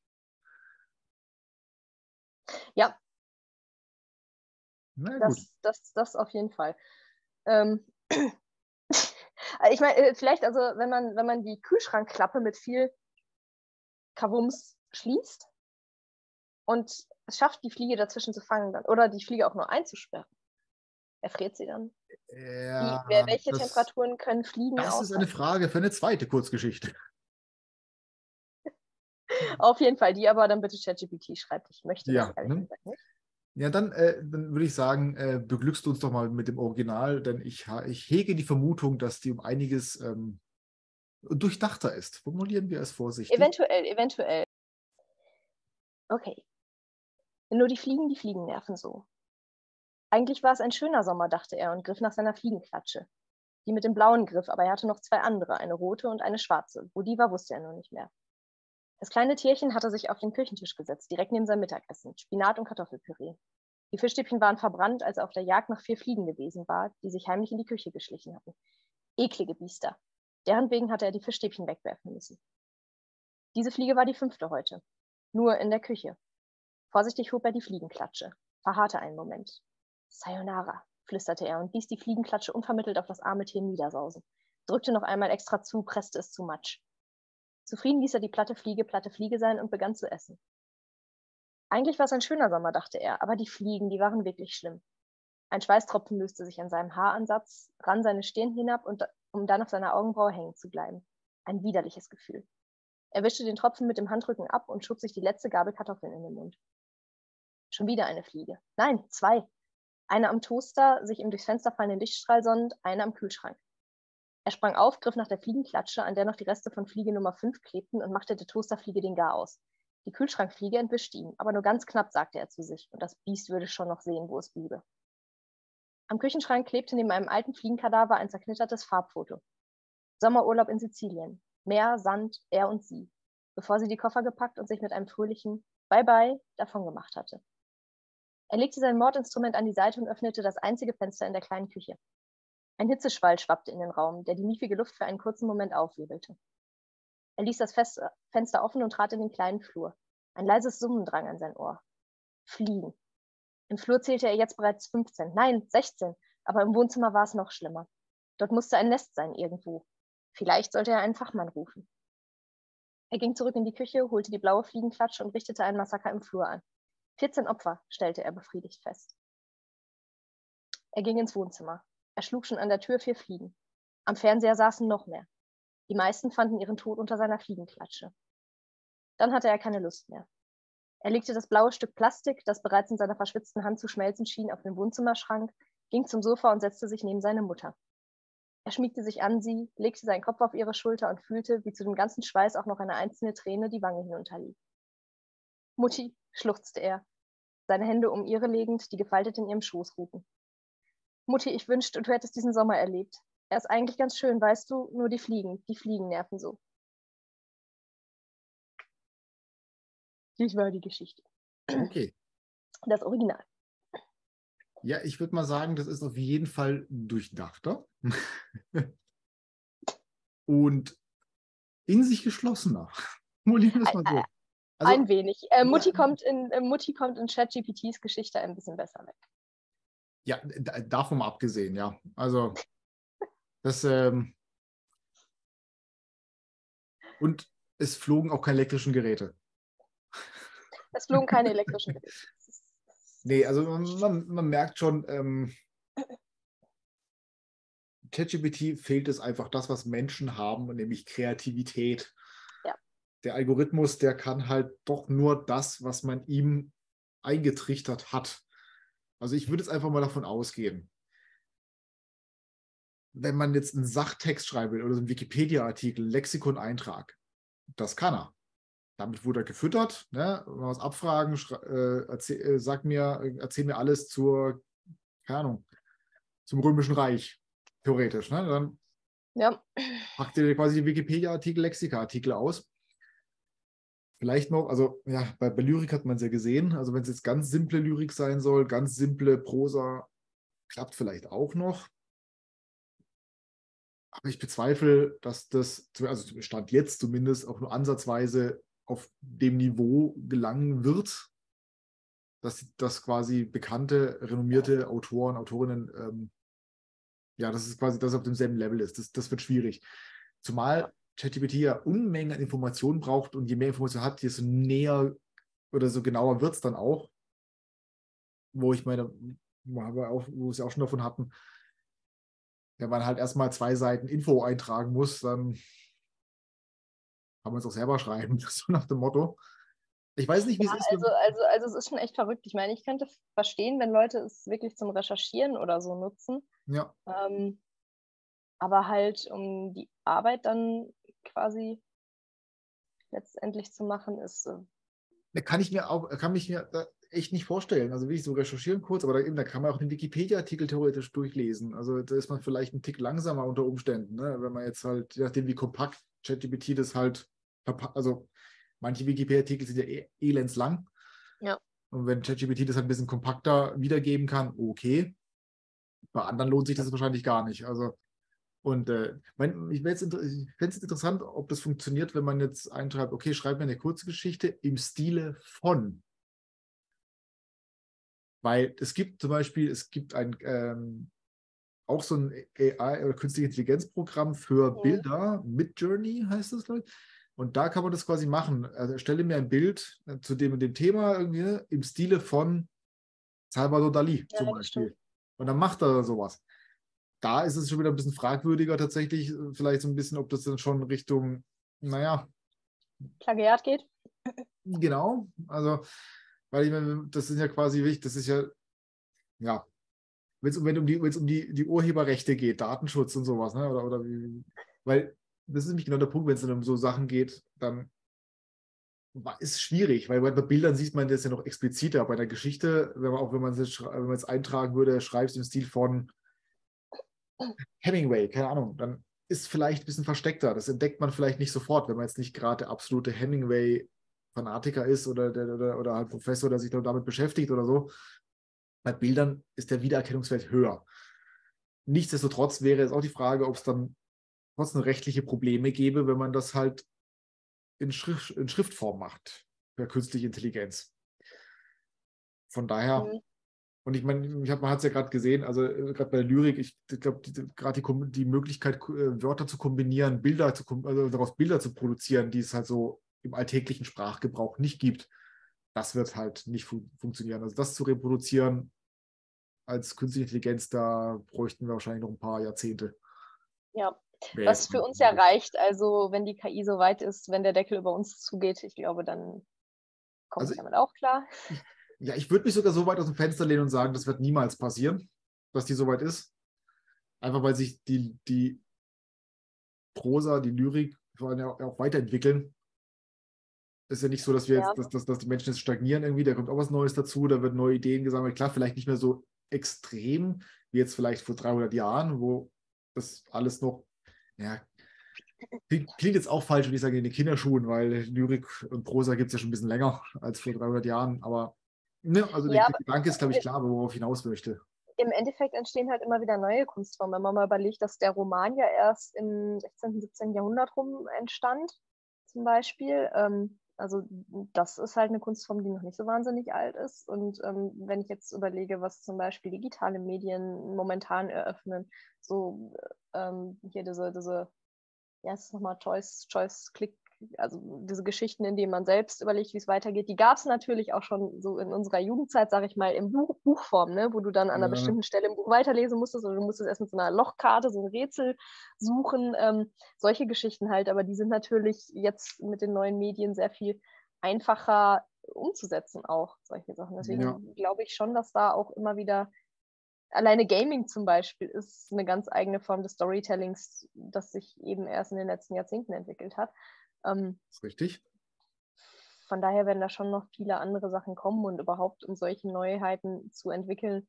Ja. Na gut. Das, das, das auf jeden Fall. Ähm, ich meine, vielleicht, also wenn man, wenn man die Kühlschrankklappe mit viel Kavums schließt und es schafft, die Fliege dazwischen zu fangen dann, oder die Fliege auch nur einzusperren, erfriert sie dann? Ja, Wie, welche das, Temperaturen können Fliegen Das aushalten? ist eine Frage für eine zweite Kurzgeschichte. Auf jeden Fall, die aber dann bitte ChatGPT schreibt. Ich möchte Ja, das ehrlich ne? gesagt nicht. Ja, dann, äh, dann würde ich sagen, äh, beglückst du uns doch mal mit dem Original, denn ich, ich hege die Vermutung, dass die um einiges ähm, durchdachter ist. Formulieren wir es vorsichtig. Eventuell, eventuell. Okay. Nur die Fliegen, die Fliegen nerven so. Eigentlich war es ein schöner Sommer, dachte er und griff nach seiner Fliegenklatsche. Die mit dem blauen Griff, aber er hatte noch zwei andere, eine rote und eine schwarze. Wo die war, wusste er nur nicht mehr. Das kleine Tierchen hatte sich auf den Küchentisch gesetzt, direkt neben seinem Mittagessen, Spinat und Kartoffelpüree. Die Fischstäbchen waren verbrannt, als er auf der Jagd nach vier Fliegen gewesen war, die sich heimlich in die Küche geschlichen hatten. Eklige Biester. Deren wegen hatte er die Fischstäbchen wegwerfen müssen. Diese Fliege war die fünfte heute. Nur in der Küche. Vorsichtig hob er die Fliegenklatsche, verharrte einen Moment. Sayonara, flüsterte er und ließ die Fliegenklatsche unvermittelt auf das arme Tier niedersausen, drückte noch einmal extra zu, presste es zu Matsch. Zufrieden ließ er die platte Fliege platte Fliege sein und begann zu essen. Eigentlich war es ein schöner Sommer, dachte er, aber die Fliegen, die waren wirklich schlimm. Ein Schweißtropfen löste sich an seinem Haaransatz, rann seine Stirn hinab, und, um dann auf seiner Augenbraue hängen zu bleiben. Ein widerliches Gefühl. Er wischte den Tropfen mit dem Handrücken ab und schob sich die letzte Gabel Kartoffeln in den Mund. Schon wieder eine Fliege. Nein, zwei. Eine am Toaster, sich im durchs Fenster fallenden Lichtstrahl sonnend, eine am Kühlschrank. Er sprang auf, griff nach der Fliegenklatsche, an der noch die Reste von Fliege Nummer fünf klebten, und machte der Toasterfliege den Garaus. Die Kühlschrankfliege entwischte ihm, aber nur ganz knapp, sagte er zu sich, und das Biest würde schon noch sehen, wo es bliebe. Am Küchenschrank klebte neben einem alten Fliegenkadaver ein zerknittertes Farbfoto. Sommerurlaub in Sizilien. Meer, Sand, er und sie. Bevor sie die Koffer gepackt und sich mit einem fröhlichen Bye-bye davongemacht hatte. Er legte sein Mordinstrument an die Seite und öffnete das einzige Fenster in der kleinen Küche. Ein Hitzeschwall schwappte in den Raum, der die miefige Luft für einen kurzen Moment aufwiebelte. Er ließ das Fenster offen und trat in den kleinen Flur. Ein leises Summen drang an sein Ohr. Fliegen. Im Flur zählte er jetzt bereits fünfzehn, nein, sechzehn, aber im Wohnzimmer war es noch schlimmer. Dort musste ein Nest sein irgendwo. Vielleicht sollte er einen Fachmann rufen. Er ging zurück in die Küche, holte die blaue Fliegenklatsche und richtete ein Massaker im Flur an. vierzehn Opfer, stellte er befriedigt fest. Er ging ins Wohnzimmer. Er schlug schon an der Tür vier Fliegen. Am Fernseher saßen noch mehr. Die meisten fanden ihren Tod unter seiner Fliegenklatsche. Dann hatte er keine Lust mehr. Er legte das blaue Stück Plastik, das bereits in seiner verschwitzten Hand zu schmelzen schien, auf den Wohnzimmerschrank, ging zum Sofa und setzte sich neben seine Mutter. Er schmiegte sich an sie, legte seinen Kopf auf ihre Schulter und fühlte, wie zu dem ganzen Schweiß auch noch eine einzelne Träne die Wange hinunterlief. »Mutti«, schluchzte er, seine Hände um ihre legend, die gefaltet in ihrem Schoß ruhten. »Mutti, ich wünschte, du hättest diesen Sommer erlebt. Er ist eigentlich ganz schön, weißt du, nur die Fliegen, die Fliegen nerven so.« Dies war die Geschichte. Okay. Das Original. Ja, ich würde mal sagen, das ist auf jeden Fall durchdachter und in sich geschlossener. Formulieren wir es mal so. Also, ein wenig. Äh, Mutti, ja, kommt in, äh, Mutti kommt in ChatGPTs Geschichte ein bisschen besser weg. Ja, davon mal abgesehen, ja. Also, das, ähm, und es flogen auch keine elektrischen Geräte. Es flogen keine elektrischen Geräte. Nee, also man, man merkt schon, ähm, ChatGPT fehlt es einfach das, was Menschen haben, nämlich Kreativität. Ja. Der Algorithmus, der kann halt doch nur das, was man ihm eingetrichtert hat. Also ich würde jetzt einfach mal davon ausgehen, wenn man jetzt einen Sachtext schreiben will oder so einen Wikipedia-Artikel, Lexikon-Eintrag, das kann er. Damit wurde er gefüttert. Ne? Wenn wir was abfragen, äh, erzähl, äh, sag mir, erzähl mir alles zur, keine Ahnung, zum Römischen Reich, theoretisch. Ne? Dann ja. packt ihr quasi die Wikipedia-Artikel, Lexika-Artikel aus. Vielleicht noch, also ja, bei, bei Lyrik hat man es ja gesehen. Also wenn es jetzt ganz simple Lyrik sein soll, ganz simple Prosa, klappt vielleicht auch noch. Aber ich bezweifle, dass das, also Stand jetzt zumindest, auch nur ansatzweise auf dem Niveau gelangen wird, dass, dass quasi bekannte, renommierte Autoren, Autorinnen, ähm, ja, dass es quasi das auf demselben Level ist. Das, das wird schwierig. Zumal ChatGPT ja Unmengen an Informationen braucht und je mehr Informationen hat, desto näher oder so genauer wird es dann auch. Wo ich meine, wo wir auch, wo wir es ja auch schon davon hatten, wenn man halt erstmal zwei Seiten Info eintragen muss, dann kann man es auch selber schreiben, so nach dem Motto. Ich weiß nicht, wie Ja, es ist. also, also, also es ist schon echt verrückt. Ich meine, ich könnte verstehen, wenn Leute es wirklich zum Recherchieren oder so nutzen. Ja. Ähm, aber halt, um die Arbeit dann quasi letztendlich zu machen, ist. Äh, Da kann ich mir auch, kann mich mir echt nicht vorstellen. Also wie ich so recherchieren kurz, aber da, eben, da kann man auch den Wikipedia-Artikel theoretisch durchlesen. Also da ist man vielleicht einen Tick langsamer unter Umständen, ne? Wenn man jetzt halt, je nachdem wie kompakt ChatGPT das halt verpackt, also manche Wikipedia-Artikel sind ja eh, elends lang. Ja. Und wenn ChatGPT das halt ein bisschen kompakter wiedergeben kann, okay. Bei anderen lohnt sich das wahrscheinlich gar nicht. Also, und äh, mein, ich fände es interessant, ob das funktioniert, wenn man jetzt einschreibt, okay, schreib mir eine Kurzgeschichte im Stile von. Weil es gibt zum Beispiel, es gibt ein ähm, auch so ein A I oder künstliche Intelligenzprogramm für Mhm. Bilder, Midjourney heißt das, glaube ich. Und da kann man das quasi machen. Also stelle mir ein Bild äh, zu dem und dem Thema irgendwie ne, im Stile von Salvador Dali Ja, zum das Beispiel. stimmt. Und dann macht er sowas. Da ist es schon wieder ein bisschen fragwürdiger tatsächlich, vielleicht so ein bisschen, ob das dann schon Richtung, naja. Plagiat geht. Genau, also, weil ich meine, das sind ja quasi wichtig, das ist ja, ja, wenn es um, wenn um, die, wenn's um die, die Urheberrechte geht, Datenschutz und sowas, ne? Oder, oder wie, weil das ist nämlich genau der Punkt, wenn es dann um so Sachen geht, dann ist es schwierig, weil bei Bildern sieht man das ja noch expliziter. Bei der Geschichte, wenn man, auch wenn man es wenn man es eintragen würde, schreibst im Stil von Hemingway, keine Ahnung, dann ist vielleicht ein bisschen versteckter. Das entdeckt man vielleicht nicht sofort, wenn man jetzt nicht gerade der absolute Hemingway-Fanatiker ist oder, der, oder, oder halt Professor, der sich damit beschäftigt oder so. Bei Bildern ist der Wiedererkennungswert höher. Nichtsdestotrotz wäre es auch die Frage, ob es dann trotzdem rechtliche Probleme gäbe, wenn man das halt in, Schrift, in Schriftform macht, per künstliche Intelligenz. Von daher, Mhm. und ich meine, ich hab, man hat es ja gerade gesehen, also äh, gerade bei der Lyrik, ich, ich glaube, gerade die, die Möglichkeit, äh, Wörter zu kombinieren, Bilder zu, also daraus Bilder zu produzieren, die es halt so im alltäglichen Sprachgebrauch nicht gibt, das wird halt nicht fun funktionieren. Also das zu reproduzieren als künstliche Intelligenz, da bräuchten wir wahrscheinlich noch ein paar Jahrzehnte. Ja, Wäre was jetzt für mal uns ja möglich. reicht, also wenn die K I so weit ist, wenn der Deckel über uns zugeht, ich glaube, dann komme Also ich damit auch klar. ich, ja, ich würde mich sogar so weit aus dem Fenster lehnen und sagen, das wird niemals passieren. dass die soweit ist. Einfach weil sich die, die Prosa, die Lyrik vor allem auch, auch weiterentwickeln. Ist ja nicht so, dass wir Ja. jetzt, dass, dass, dass die Menschen jetzt stagnieren irgendwie, da kommt auch was Neues dazu, da wird neue Ideen gesammelt. Klar, vielleicht nicht mehr so extrem wie jetzt vielleicht vor dreihundert Jahren, wo das alles noch, ja, klingt jetzt auch falsch, wenn ich sage, in den Kinderschuhen, weil Lyrik und Prosa gibt es ja schon ein bisschen länger als vor dreihundert Jahren, aber ne, also der, Ja, der Gedanke ist, glaube ich, klar, worauf ich hinaus möchte. im Endeffekt entstehen halt immer wieder neue Kunstformen. Wenn man mal überlegt, dass der Roman ja erst im sechzehnten., siebzehnten. Jahrhundert rum entstand, zum Beispiel. Ähm, also das ist halt eine Kunstform, die noch nicht so wahnsinnig alt ist. Und ähm, wenn ich jetzt überlege, was zum Beispiel digitale Medien momentan eröffnen, so ähm, hier diese, diese, ja, es ist nochmal Choice, Choice, Click, also diese Geschichten, in denen man selbst überlegt, wie es weitergeht, die gab es natürlich auch schon so in unserer Jugendzeit, sage ich mal, im Buch, Buchform, ne? Wo du dann an einer Ja, bestimmten Stelle im Buch weiterlesen musstest oder du musstest erst mit so einer Lochkarte so ein Rätsel suchen. Ähm, solche Geschichten halt, aber die sind natürlich jetzt mit den neuen Medien sehr viel einfacher umzusetzen, auch solche Sachen. ja. Deswegen glaube ich schon, dass da auch immer wieder alleine Gaming zum Beispiel ist eine ganz eigene Form des Storytellings, das sich eben erst in den letzten Jahrzehnten entwickelt hat. Ähm, Ist richtig. von daher werden da schon noch viele andere Sachen kommen und überhaupt, um solche Neuheiten zu entwickeln,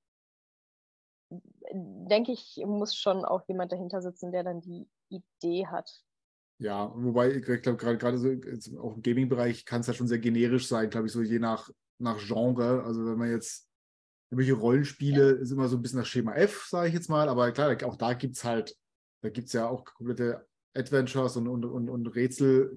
denke ich, muss schon auch jemand dahinter sitzen, der dann die Idee hat. Ja, wobei, ich glaube, gerade gerade so auch im Gaming-Bereich kann es ja schon sehr generisch sein, glaube ich, so je nach, nach Genre. Also wenn man jetzt irgendwelche Rollenspiele, ist immer so ein bisschen nach Schema F, sage ich jetzt mal, aber klar, auch da gibt es halt, da gibt es ja auch komplette Adventures und, und, und, und Rätselspiele,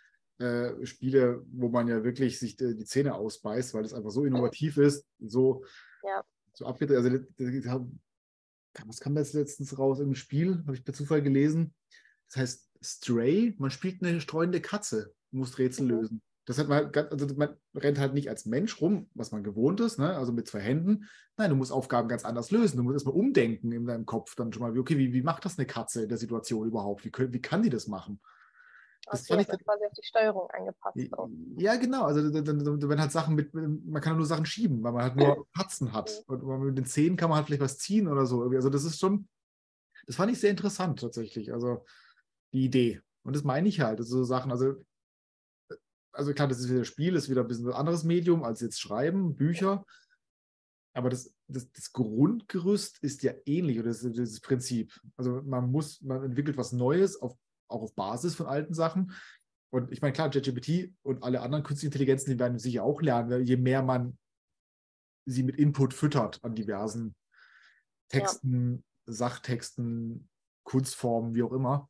äh, wo man ja wirklich sich die, die Zähne ausbeißt, weil es einfach so innovativ ist, so, Ja. so abgedreht. Also, das, das, was kam jetzt letztens raus im Spiel? Habe ich per Zufall gelesen. Das heißt Stray, man spielt eine streunende Katze, muss Rätsel Mhm. lösen. Das hat man, also man rennt halt nicht als Mensch rum, was man gewohnt ist, ne? Also mit zwei Händen. Nein, du musst Aufgaben ganz anders lösen. Du musst erstmal umdenken in deinem Kopf dann schon mal, okay, wie, wie macht das eine Katze in der Situation überhaupt? Wie, können, wie kann die das machen? Das Okay, fand das ich, ist quasi auf die Steuerung angepasst. Auch. ja, genau. Also da- da- da werden halt Sachen mit, man kann nur Sachen schieben, weil man halt nur Tatzen hat. Mhm. Und mit den Zähnen kann man halt vielleicht was ziehen oder so. Also das ist schon, das fand ich sehr interessant tatsächlich. Also die Idee. Und das meine ich halt. Also so Sachen, also, also klar, das ist wieder Spiel, ist wieder ein bisschen ein anderes Medium als jetzt Schreiben, Bücher. Aber das, das, das Grundgerüst ist ja ähnlich oder das, das Prinzip. Also man muss, man entwickelt was Neues, auf, auch auf Basis von alten Sachen. Und ich meine, klar, ChatGPT und alle anderen künstlichen Intelligenzen, die werden sicher auch lernen, weil je mehr man sie mit Input füttert an diversen Ja. Texten, Sachtexten, Kunstformen, wie auch immer.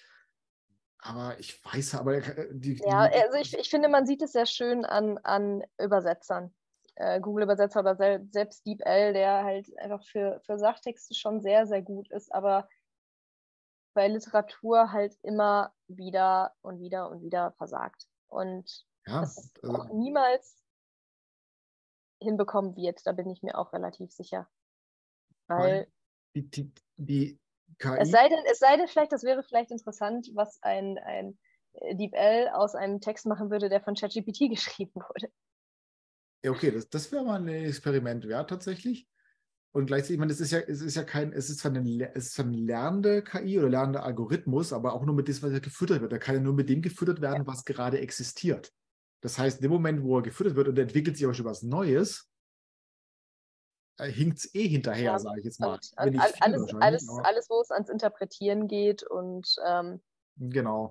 Aber ich weiß, aber die, Ja, die also ich, ich finde, man sieht es sehr schön an, an Übersetzern. Äh, Google-Übersetzer oder sel selbst DeepL, der halt einfach für, für Sachtexte schon sehr, sehr gut ist, aber bei Literatur halt immer wieder und wieder und wieder versagt. Und ja, es auch also, niemals hinbekommen wird, da bin ich mir auch relativ sicher. Weil die, die, die es K I, sei denn, es sei denn vielleicht, das wäre vielleicht interessant, was ein, ein DeepL aus einem Text machen würde, der von ChatGPT geschrieben wurde. ja, okay, das, das wäre mal ein Experiment wert tatsächlich. Und gleichzeitig, ich meine, es ist ja, es ist ja kein, es ist zwar eine, es ist zwar eine lernende K I oder lernender Algorithmus, aber auch nur mit dem, was ja gefüttert wird. Er kann ja nur mit dem gefüttert Ja. werden, was gerade existiert. Das heißt, in dem Moment, wo er gefüttert wird und er entwickelt sich aber schon was Neues, äh, hinkt es eh hinterher, Ja. sage ich jetzt mal. Und, Wenn und nicht viel alles, wahrscheinlich, alles, aber alles, wo es ans Interpretieren geht und ähm, genau.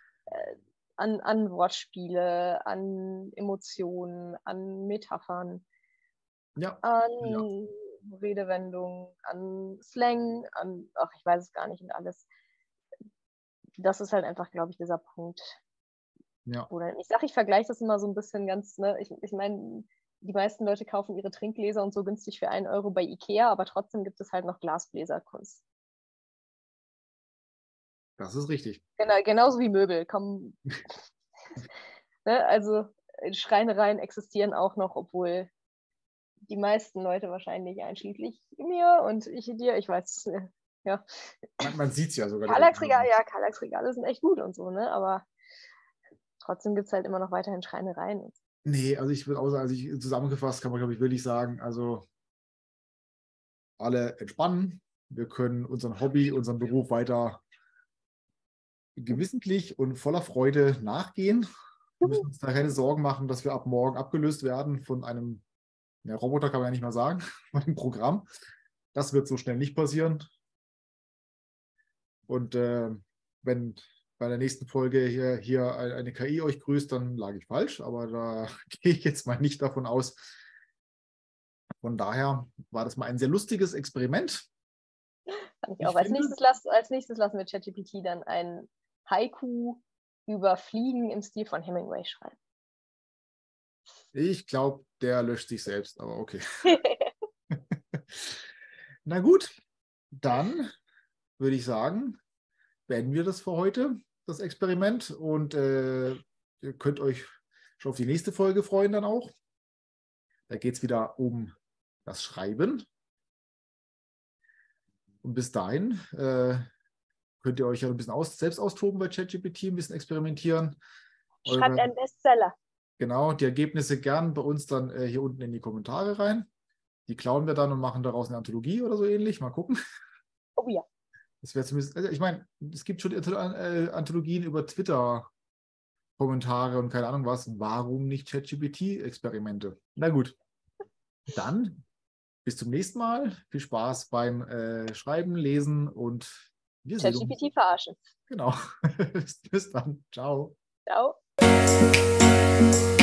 an, an Wortspiele, an Emotionen, an Metaphern, Ja, ja. an Redewendungen, an Slang, an, ach, ich weiß es gar nicht und alles. Das ist halt einfach, glaube ich, dieser Punkt. Ja. Oder ich sage, ich vergleiche das immer so ein bisschen ganz, ne, ich, ich meine, die meisten Leute kaufen ihre Trinkgläser und so günstig für einen Euro bei Ikea, aber trotzdem gibt es halt noch Glasbläserkunst. Das ist richtig. Genau, genauso wie Möbel. Kommen, ne, also Schreinereien existieren auch noch, obwohl die meisten Leute wahrscheinlich, einschließlich mir und ich dir, ich weiß, ja. Man, man sieht es ja sogar direkt. Kallax-Regale, ja, Kallax-Regale sind echt gut und so, ne? Aber trotzdem gibt es halt immer noch weiterhin Schreinereien. Nee, also ich würde auch sagen, also ich, zusammengefasst kann man, glaube ich, wirklich sagen, also alle entspannen. Wir können unseren Hobby, unseren Beruf weiter gewissentlich und voller Freude nachgehen. Wir müssen uns da keine Sorgen machen, dass wir ab morgen abgelöst werden von einem, ja, Roboter kann man ja nicht mal sagen, von einem Programm. Das wird so schnell nicht passieren. Und äh, wenn bei der nächsten Folge hier, hier eine K I euch grüßt, dann lag ich falsch, aber da gehe ich jetzt mal nicht davon aus. Von daher war das mal ein sehr lustiges Experiment. Fand ich auch. Als nächstes, las, als nächstes lassen wir ChatGPT dann ein Haiku über Fliegen im Stil von Hemingway schreiben. Ich glaube, der löscht sich selbst, aber okay. Na gut, dann würde ich sagen, beenden wir das für heute, das Experiment. Und äh, ihr könnt euch schon auf die nächste Folge freuen dann auch. Da geht es wieder um das Schreiben. Und bis dahin äh, könnt ihr euch ja ein bisschen aus, selbst austoben bei ChatGPT, ein bisschen experimentieren. Schreibt Eure, einen Bestseller. Genau, die Ergebnisse gern bei uns dann äh, hier unten in die Kommentare rein. Die klauen wir dann und machen daraus eine Anthologie oder so ähnlich. Mal gucken. Oh ja. Das wäre zumindest, also ich meine, es gibt schon Anthologien über Twitter-Kommentare und keine Ahnung was. Warum nicht ChatGPT-Experimente? Na gut. Dann bis zum nächsten Mal. Viel Spaß beim äh, Schreiben, Lesen und wir sehen uns. ChatGPT verarschen. Genau. Bis dann. Ciao. Ciao.